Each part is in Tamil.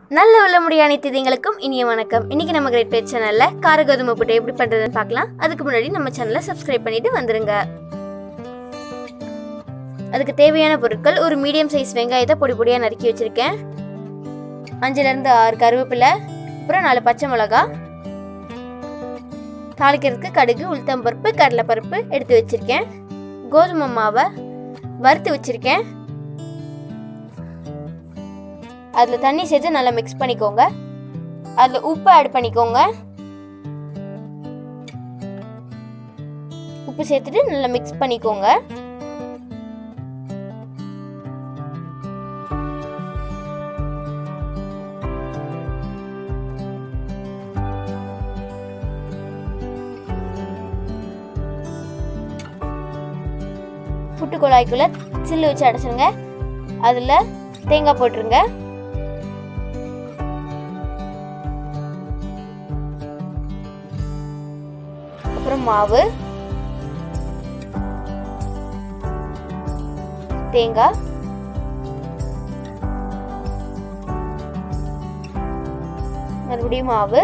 நல்ல உள்ள முடிய அனைத்து தீங்களுக்கும் இனிய வணக்கம். இன்னைக்கு நம்ம கிரேட் பேஜ் சேனல்ல கார கோதுமை புட்டு எப்படி பண்றதுன்னு பார்க்கலாம். அதுக்கு முன்னாடி நம்ம சேனலை சப்ஸ்கிரைப் பண்ணிட்டு வந்துருங்க. அதுக்கு தேவையான பொருட்கள்: ஒரு மீடியம் சைஸ் வெங்காயத்தை பொடி பொடியா நறுக்கி வச்சிருக்கேன், 5 ல இருந்து 6 கருவேப்பிலை, அப்புறம் 4 பச்சை மிளகாய், தாளிக்கிறதுக்கு கடுகு, உளுத்தம்பருப்பு, கடலைப்பருப்பு எடுத்து வச்சிருக்கேன், கோதுமை மாவை வறுத்து வச்சிருக்கேன், அதில் தண்ணி சேர்த்து நல்லா மிக்ஸ் பண்ணிக்கோங்க, அதில் உப்பு ஆட் பண்ணிக்கோங்க, உப்பு சேர்த்துட்டு நல்லா மிக்ஸ் பண்ணிக்கோங்க. புட்டு குழாய்க்குள்ள சில்லு வச்சு அடைச்சிருங்க, அதில் தேங்காய் போட்டுருங்க, அப்புறம் மாவு, தேங்காய், மறுபடியும் மாவு,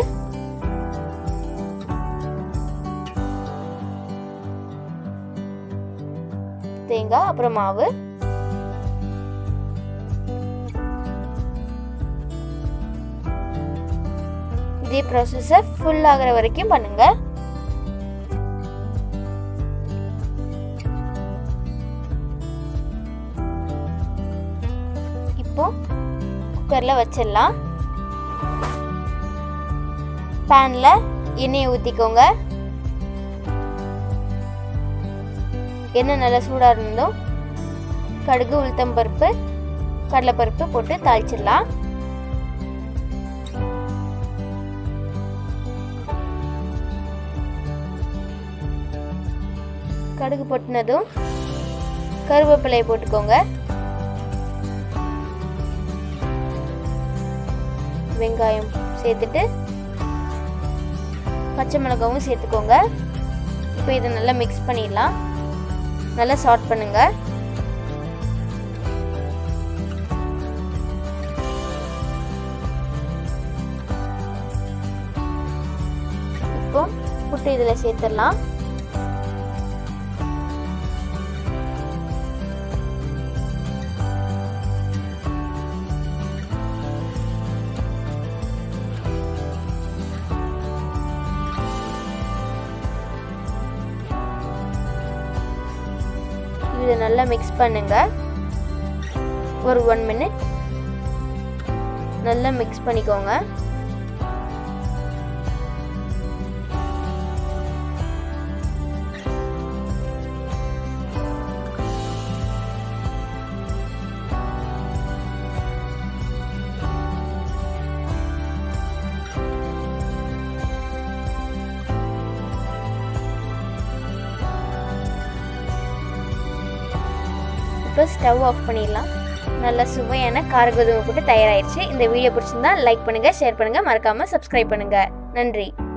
தேங்காய், அப்புறம் மாவு, இதே ப்ராசஸை ஃபுல் ஆகிற வரைக்கும் பண்ணுங்க. இப்போ குக்கர்ல வச்சிடலாம். பேன்ல எண்ணெயை ஊற்றிக்கோங்க. எண்ணெய் நல்லா சூடாக இருந்ததும் கடுகு, உளுத்தம்பருப்பு, கடலைப்பருப்பு போட்டு தாளிச்சிடலாம். கடுகு போட்டுனதும் கருவேப்பிலையை போட்டுக்கோங்க, வெங்காயம் சேர்த்துட்டு பச்சை மிளகாவும் சேர்த்துக்கோங்க. இப்போ இதை நல்லா மிக்ஸ் பண்ணிடலாம். நல்லா சாட் பண்ணுங்க. இப்போ புட்டு இதில் சேர்த்துடலாம். இதை நல்லா மிக்ஸ் பண்ணுங்க. ஒரு 1 மினிட் நல்லா மிக்ஸ் பண்ணிக்கோங்க. இப்போ ஸ்டவ் ஆஃப் பண்ணிடலாம். நல்ல சுவையான கார கோதுமை புட்டு தயாராகிடுச்சு. இந்த வீடியோ பிடிச்சிருந்தா லைக் பண்ணுங்கள், ஷேர் பண்ணுங்கள், மறக்காமல் சப்ஸ்கிரைப் பண்ணுங்கள். நன்றி.